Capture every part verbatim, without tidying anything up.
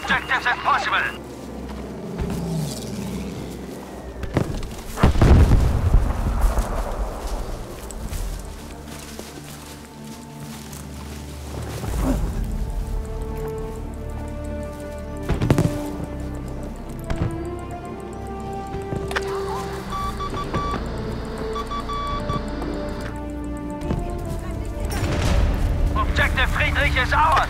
objectives as possible. Objective Friedrich is ours.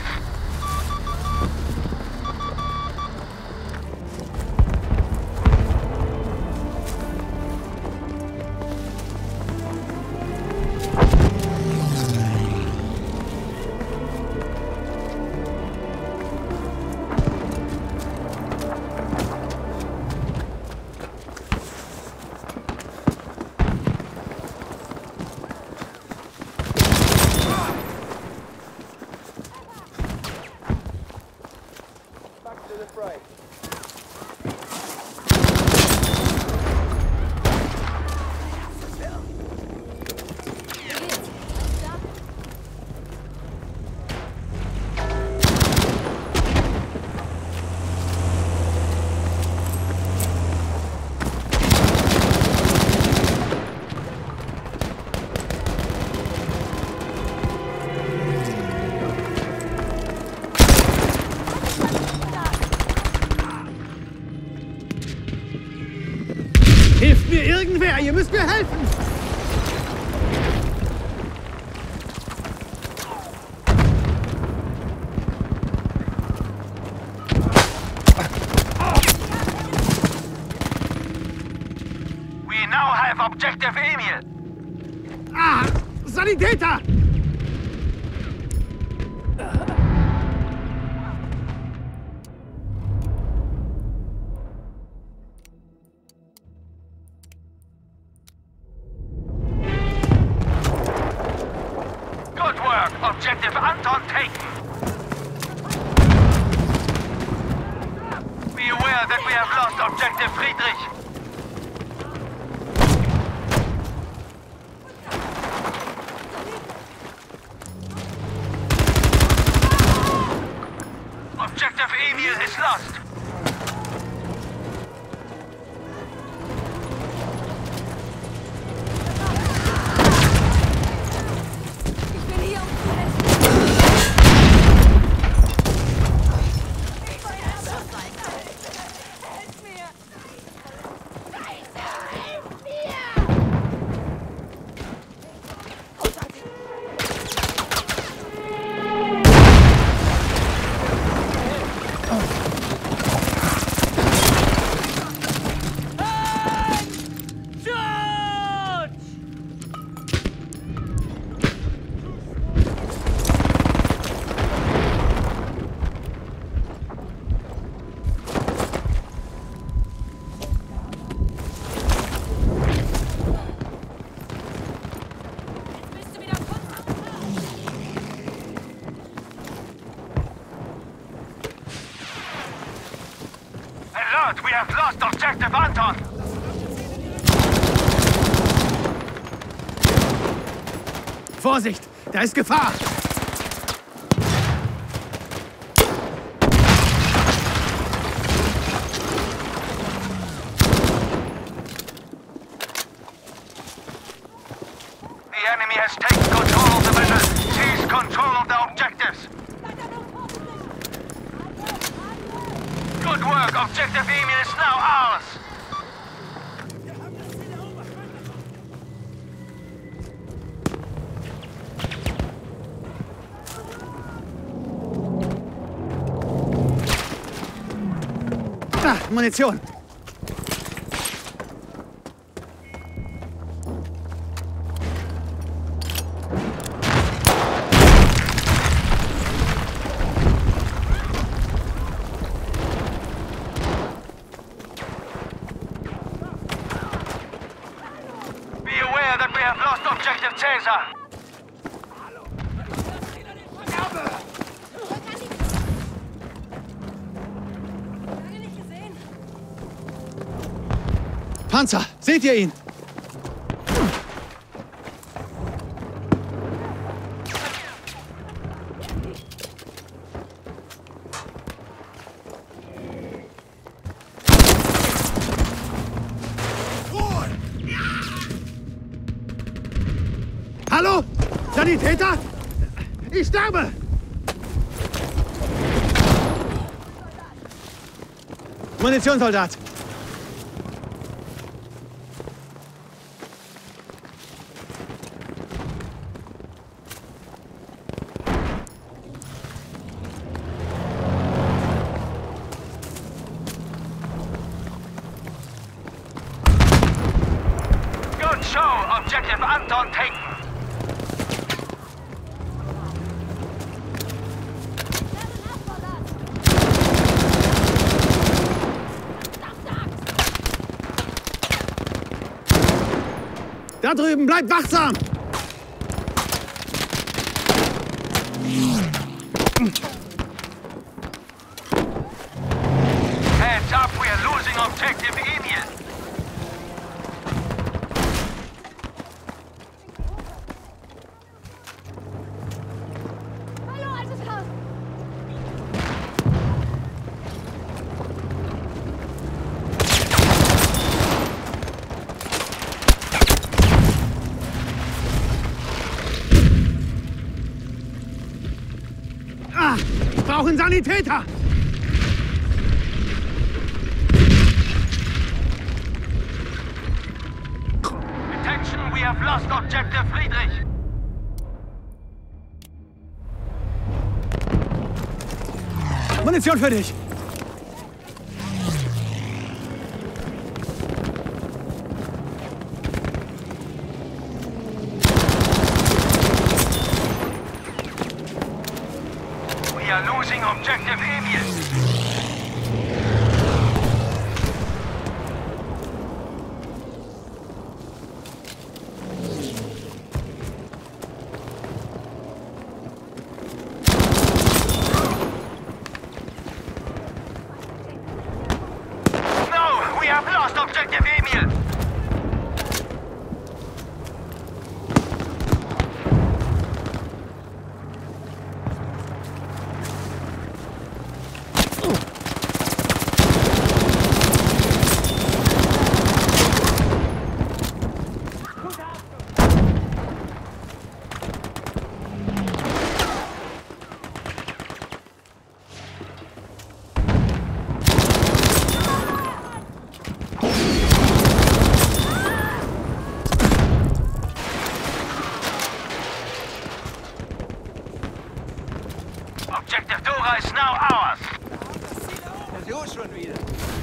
Hilft mir irgendwer! Ihr müsst mir helfen! We now have Objective Emil. Ah! Sanitäter! Objective Anton taken. Be aware that we have lost Objective Friedrich. Objective Emil is lost. Alert! We have lost Objective Anton! Vorsicht! Da ist Gefahr! The enemy has taken control of the vessel. Seize control of the objectives. Good work. Objective Emil is now ours. Ah, Munition! That we have lost Objective Caesar. Panzer, seht ihr ihn? Hallo? Sanitäter? Ich sterbe! Munitionssoldat! Good show. Objective Anton taken. Da drüben, bleibt wachsam! Heads up, we are losing objective Emil. Hallo, altes Haus! Ah, wir brauchen Sanitäter! Attention, we have lost objective Friedrich. Munition für dich! We are losing objective Emil. No, we have lost objective Emil. Objective Dora is now ours. So schon wieder.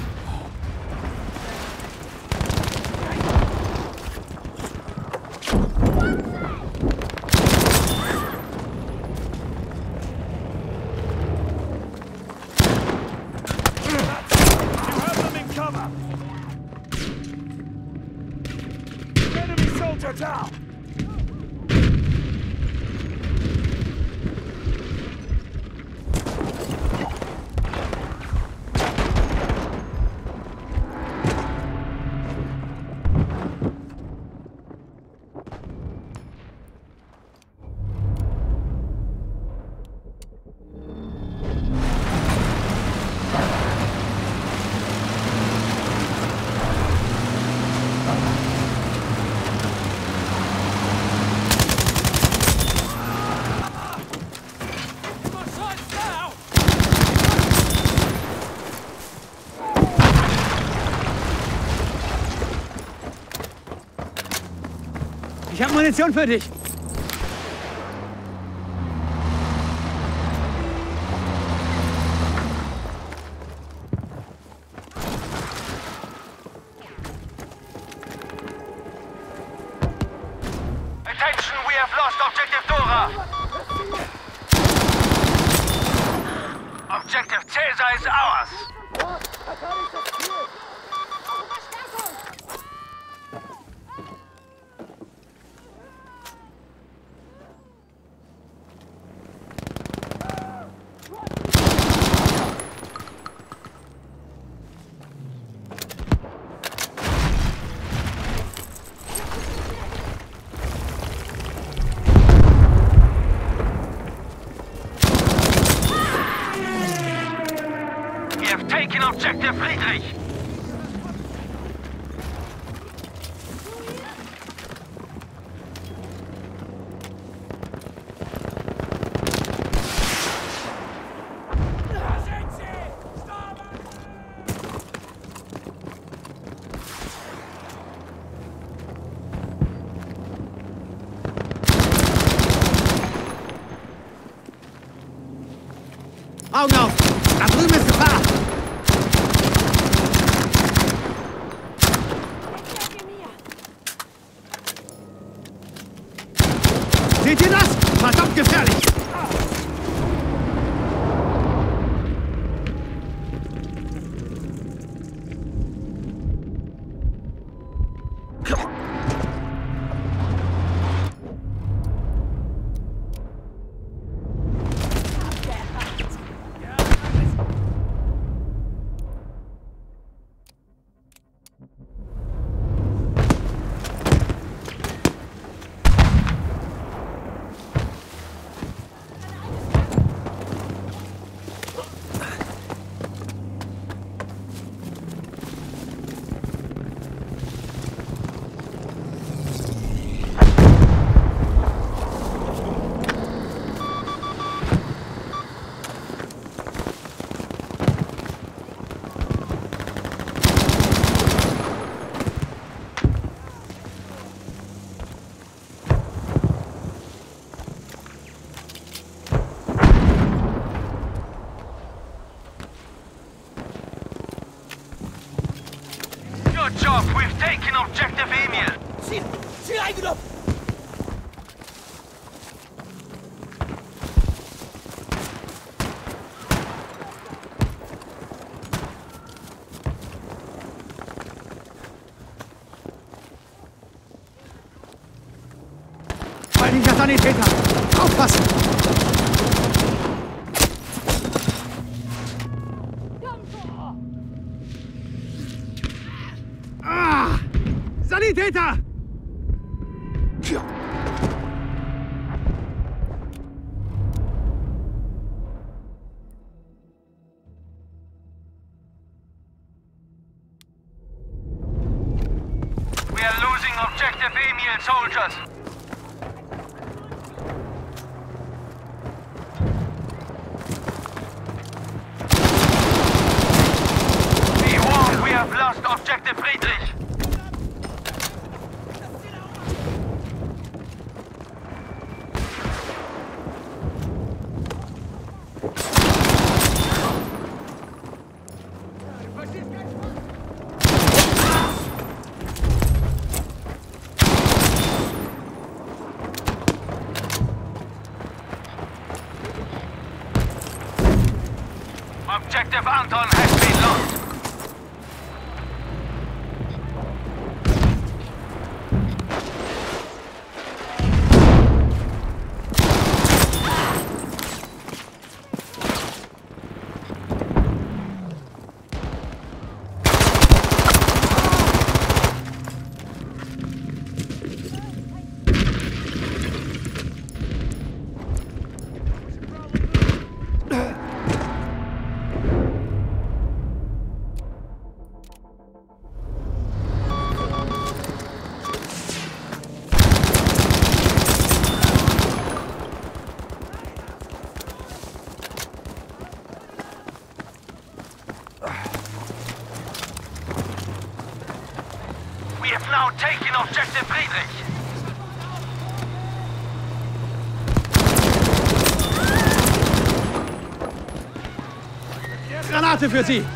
You have them in cover! Enemy soldier down! Ich habe Munition für dich! Attention, we have lost objective Dora. Objective Caesar is ours. We have taken objective Friedrich. Augen auf! Da drüben ist Gefahr! Seht ihr das? Verdammt gefährlich! Good job. We've taken objective Emil. Ziel! Ziel eingenommen! Feindlicher Sanitäter! Aufpassen! Ah! Sanitäter! We are losing objective Emil, soldiers. Be warned, we have lost objective Friedrich. Objective Anton has been lost. We have now taken objective Friedrich. Granate für Sie!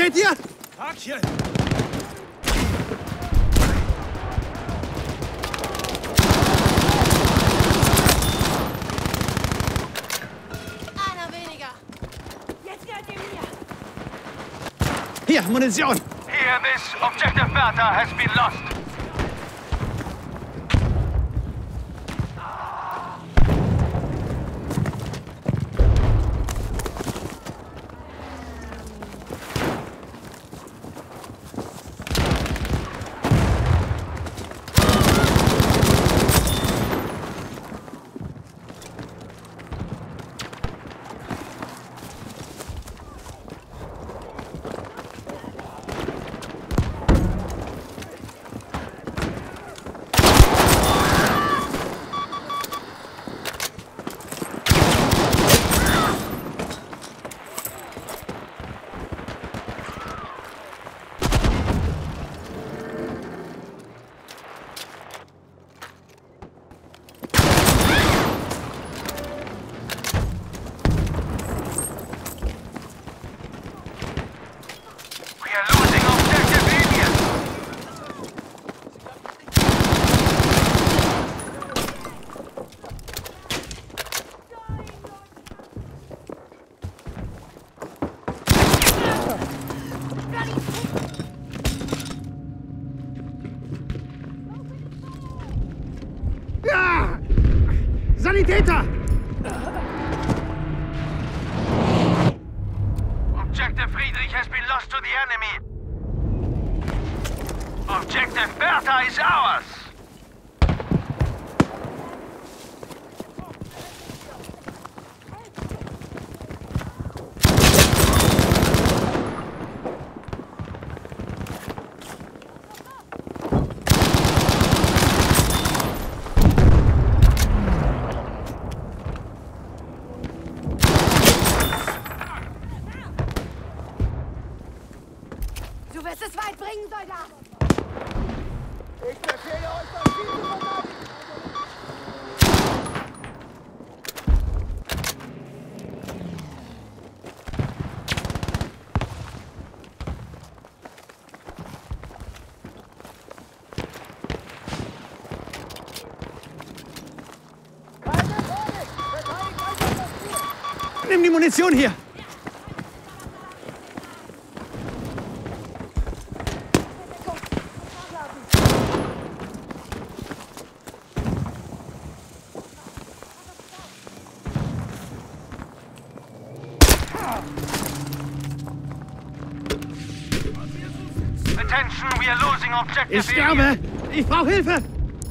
Seht ihr? Hakchen! Einer weniger. Jetzt gehört ihr mir. Hier, Munition. Hear this. Objective Bertha has been lost. Ja! Sanitäter! Objective Friedrich has been lost to the enemy. Objective Bertha is ours. Du wirst es weit bringen, Soldat. Ich befehle euch, das Ziel zu verteidigen! Keine Panik! Verteidigt einfach das Ziel! Nimm die Munition hier! Attention, we are losing objective. Ich sterbe! Ich brauche Hilfe!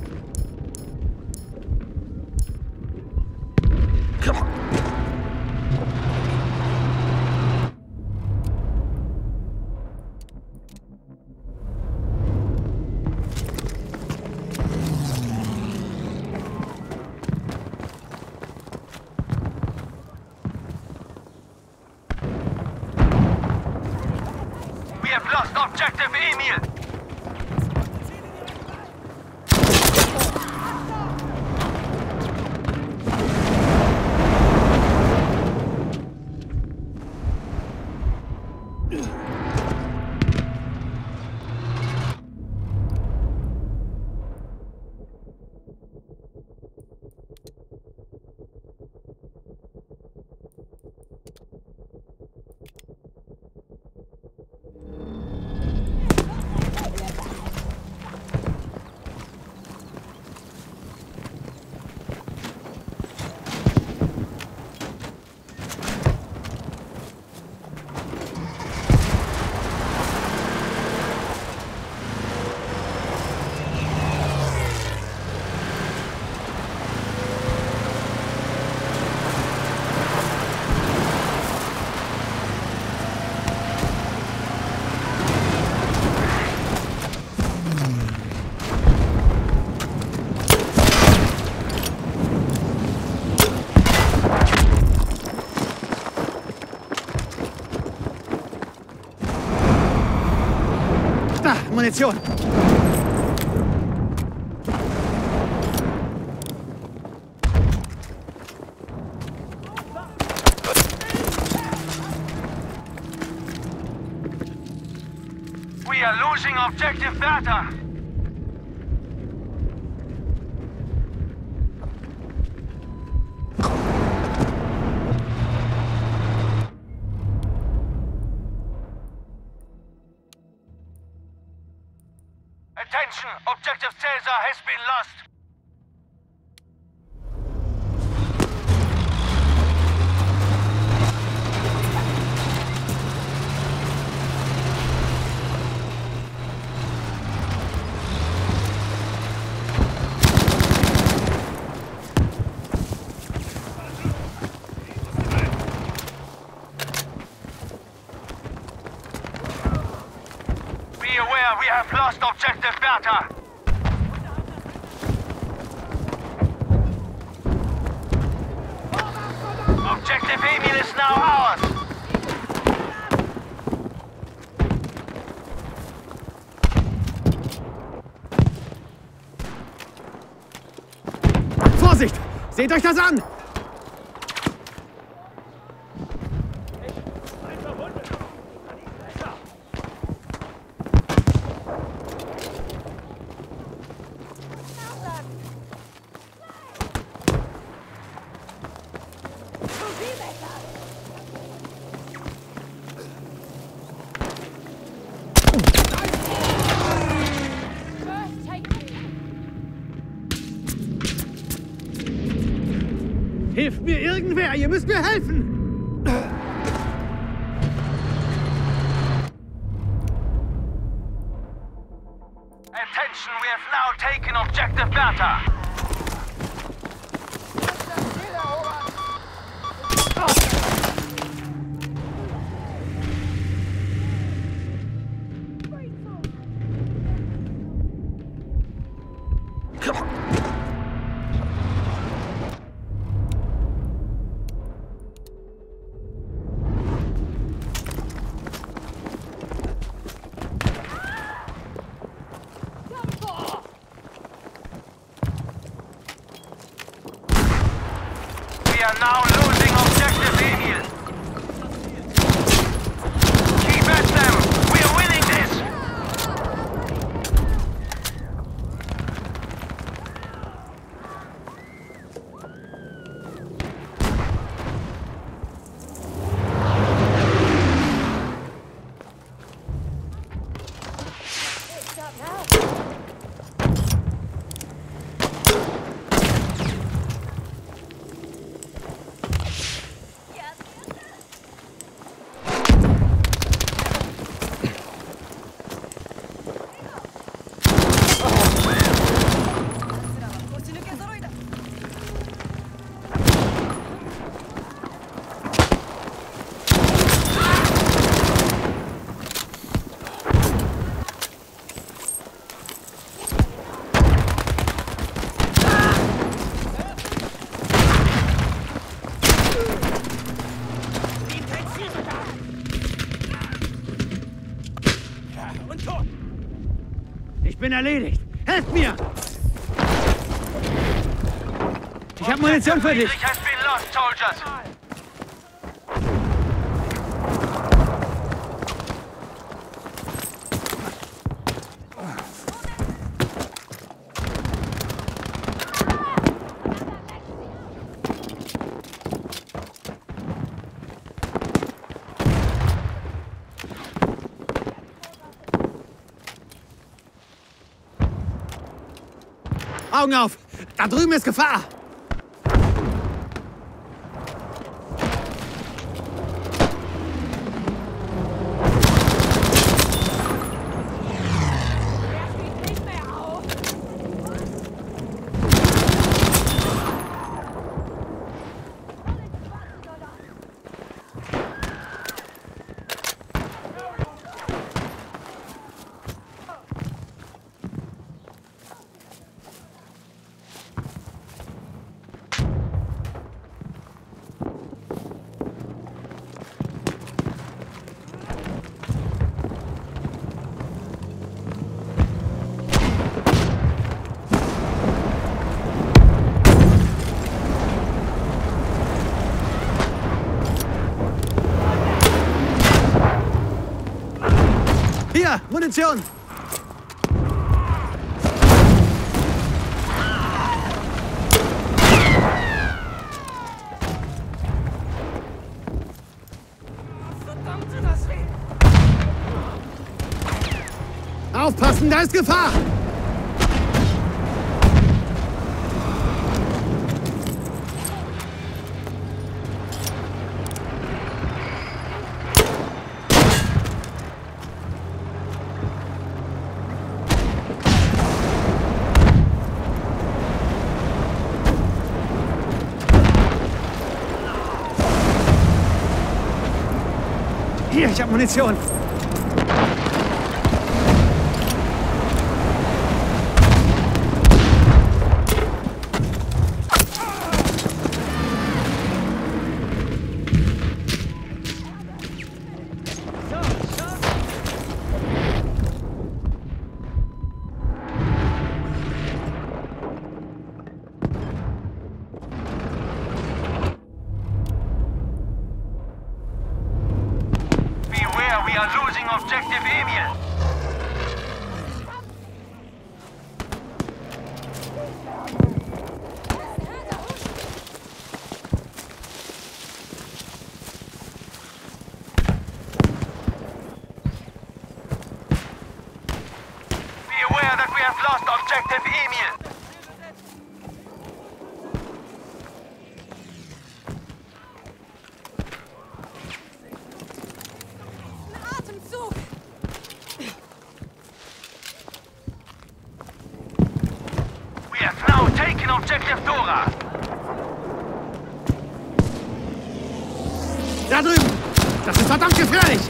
We have lost objective Emil. Da, Munition! objective Bertha. Attention, objective Caesar has been lost. Be aware, we have lost objective Bertha. Objective Emil is now ours. Vorsicht! Seht euch das an! Hilft mir irgendwer! Ihr müsst mir helfen! Attention, we have now taken objective Bertha. We are now losing objective Emil. Keep at them. We are winning this. Ich bin erledigt! Helft mir! Ich habe Munition für dich! Friedrich has been lost, soldiers. Augen auf! Da drüben ist Gefahr! Hier, Munition! Aufpassen, da ist Gefahr! Hier, ich habe Munition. We are losing objective Emil. Be aware that we have lost objective Emil. We have now taken objective Dora. Da drüben! Das ist verdammt gefährlich!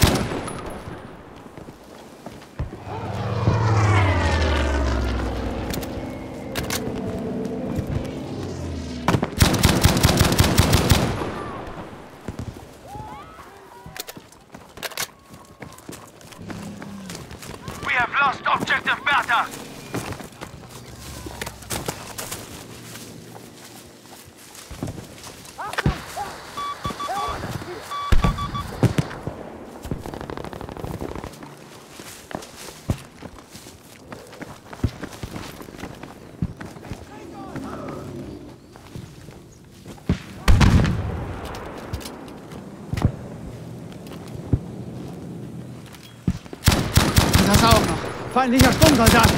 We have lost objective Bertha. Das auch noch. Feindlicher Sturmsoldat.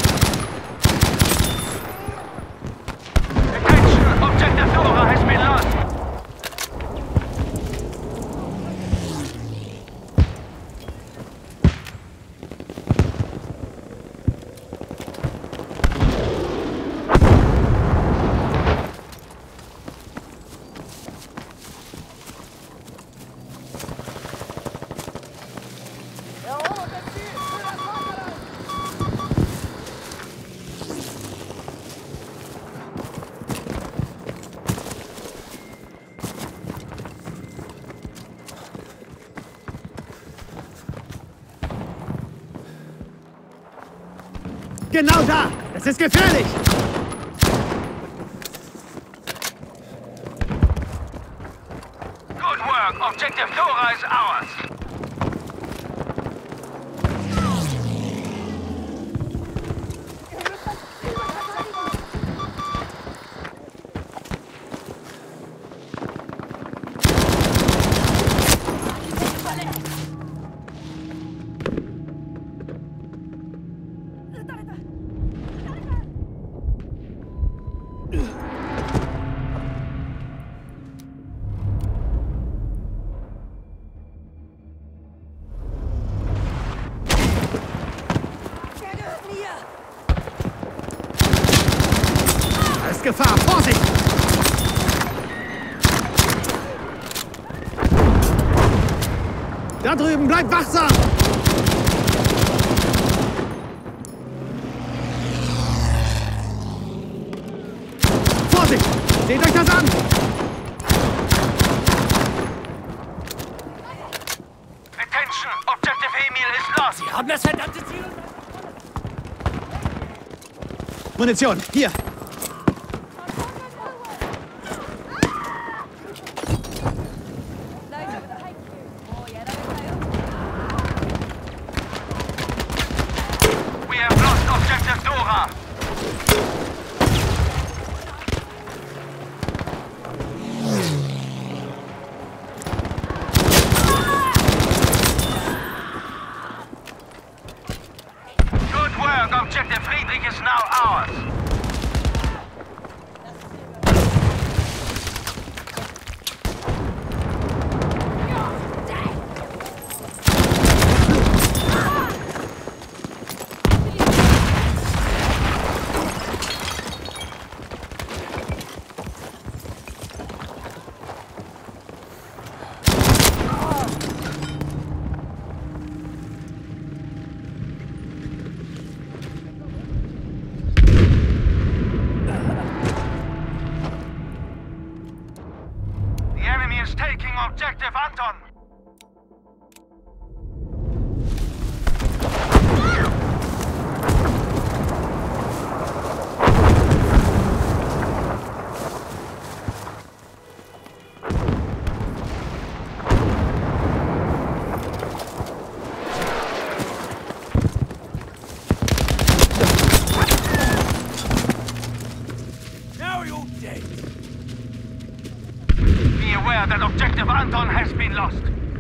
Attention, objective Dora has been lost. Genau da! Das ist gefährlich! Good work. Objective Dora is ours. Da ist Gefahr! Vorsicht! Da drüben, bleibt wachsam! Vorsicht! Seht euch das an! Attention, objective Emil is lost. Sie haben das verdammte Ziel! Munition, hier! We have lost objective Dora. Good is taking objective Anton. Now you're dead. Be aware that objective Anton has been lost.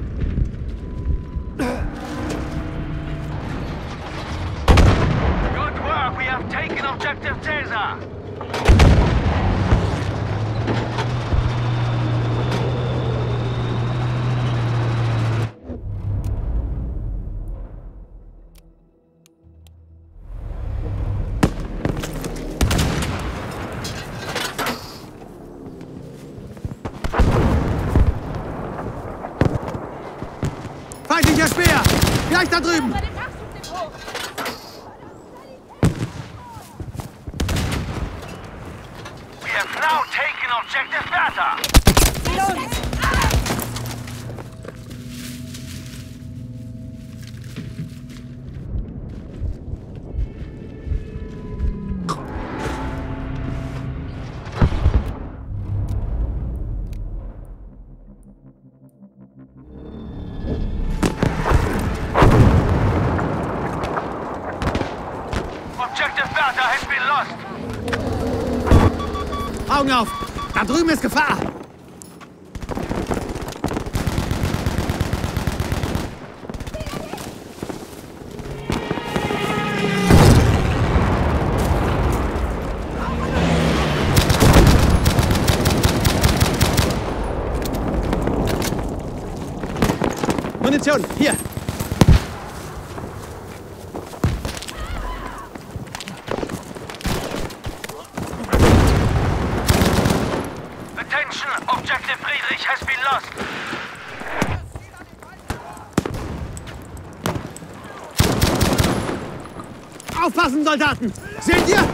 Good work, we have taken objective Caesar. Feindlicher Speer! Gleich da drüben! Bei dem Nachschubdepot! We have now taken objective Bertha. Objective Bertha has been lost. Augen auf! Da drüben ist Gefahr! Munition, hier! Attention, objective Friedrich has been lost. Aufpassen, Soldaten! Seht ihr?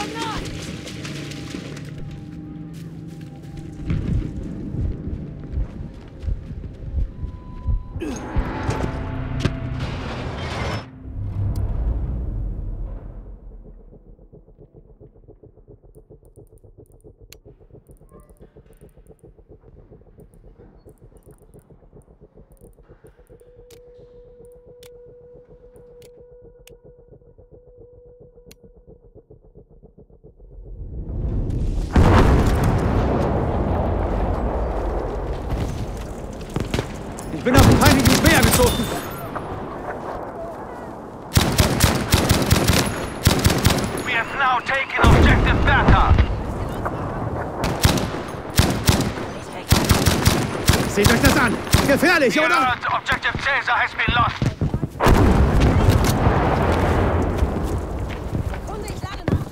Ich bin auf den feindlichen Speer gestoßen. We have now taken objective Bertha. Seht euch das an. Gefährlich, We oder? alert, objective Caesar has been lost. Kunde, ich lade nach.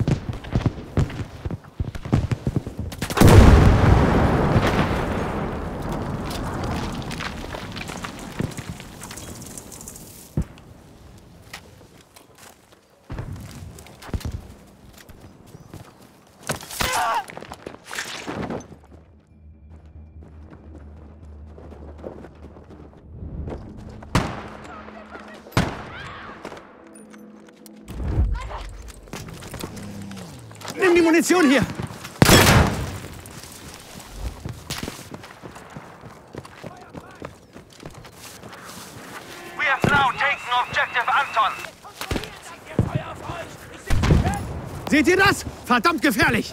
Nimm die Munition hier. We have now taken objective Anton. Seht ihr das? Verdammt gefährlich.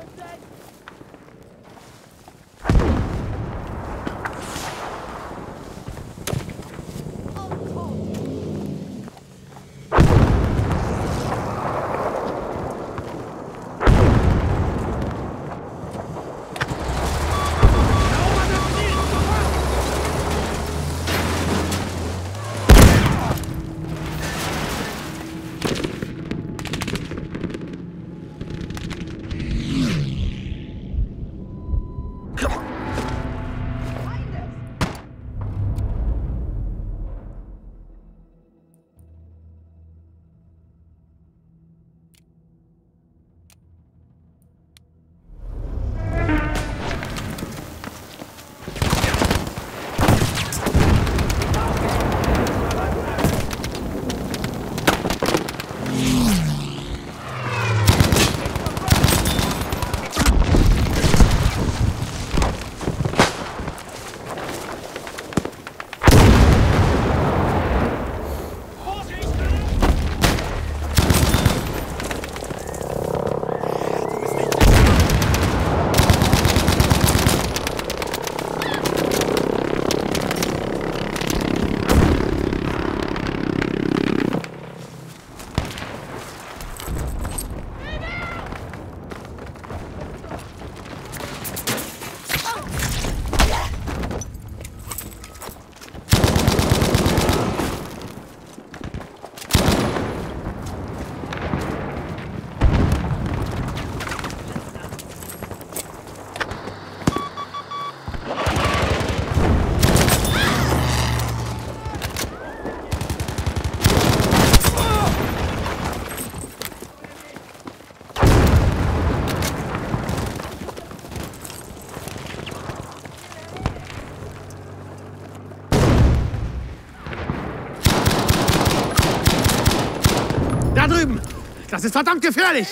Da drüben! Das ist verdammt gefährlich!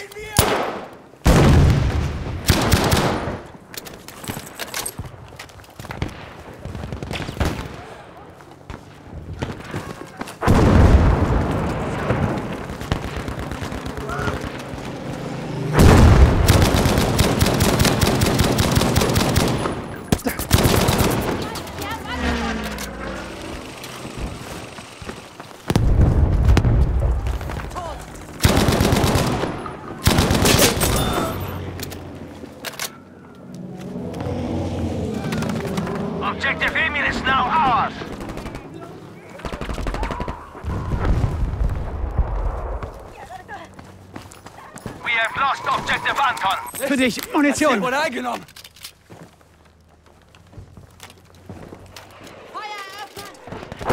Objective Emil is now ours. We have lost objective Anton. Für dich, Munition! Wurde eingenommen. Feuer eröffnen!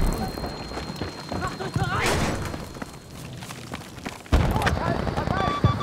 Macht euch bereit!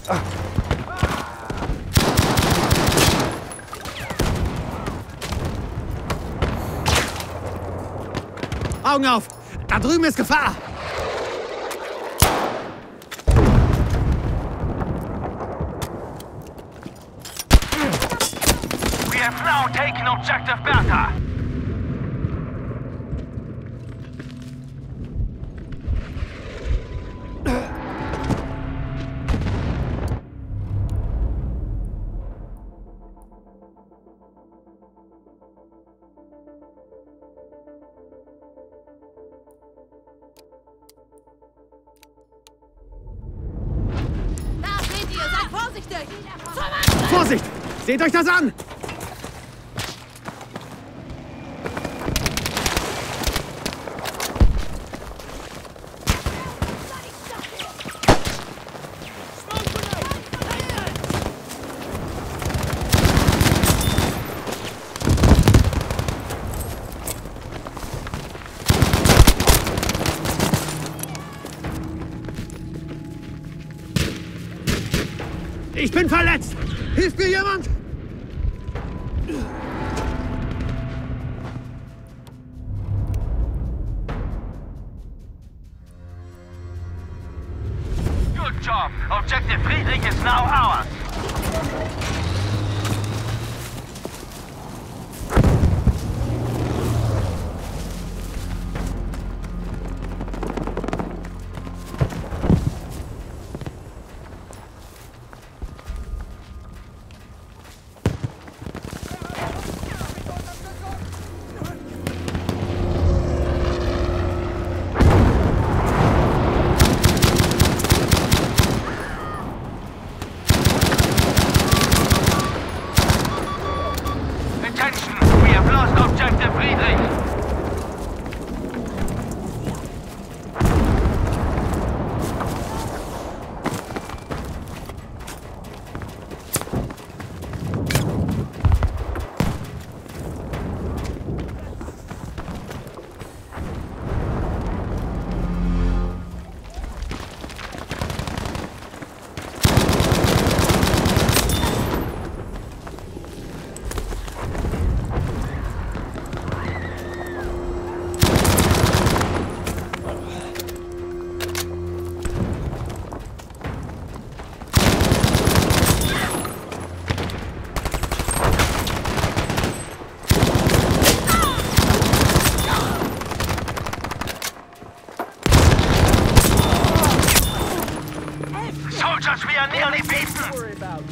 Augen auf! Da drüben ist Gefahr! We have now taken objective Bertha. Da seht ihr, seid vorsichtig! Zum Angriff! Vorsicht! Seht euch das an! Ich bin verletzt! Hilft mir jemand? Good job. Objective Friedrich is now ours. Attention, we have lost objective Friedrich. Soldiers, we are nearly beaten.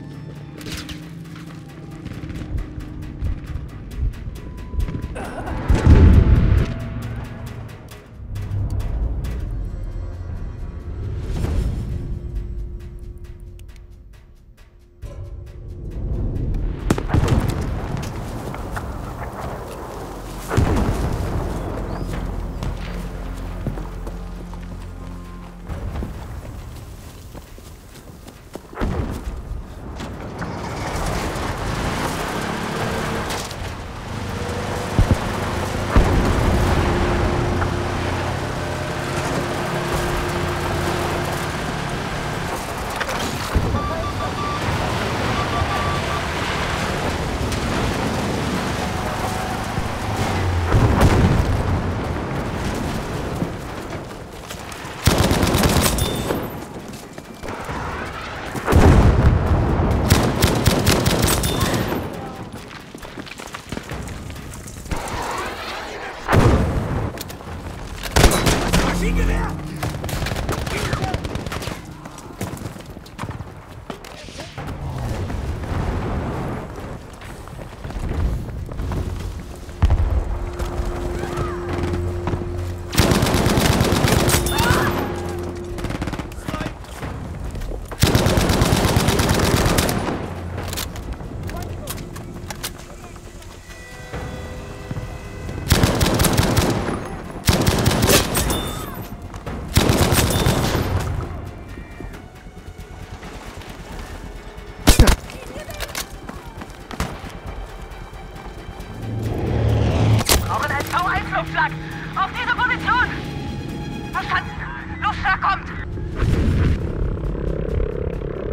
Luftschlag! Auf diese Position! Verstanden! Luftschlag kommt!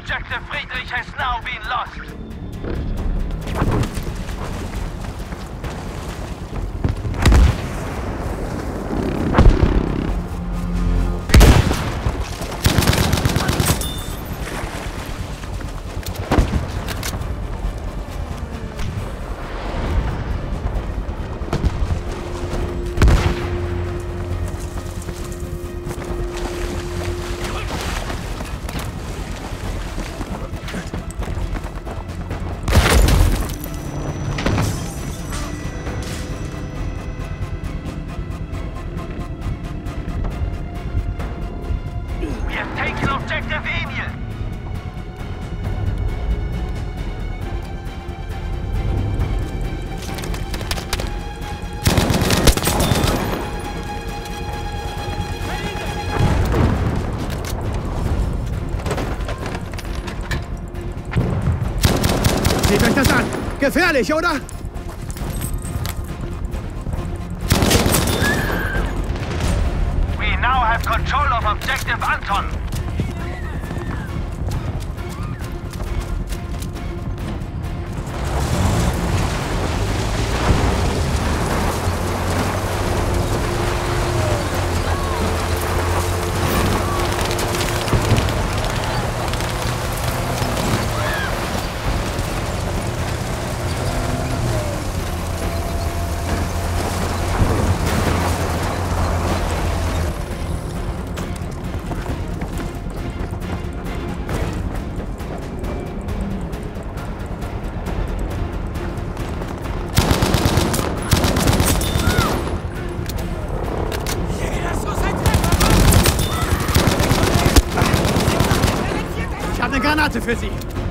Objective Friedrich has now been lost. We have taken Objective Emil. Seht euch das an! Gefährlich, oder? We now have control of Objective Anton. Ich habe eine Granate für Sie.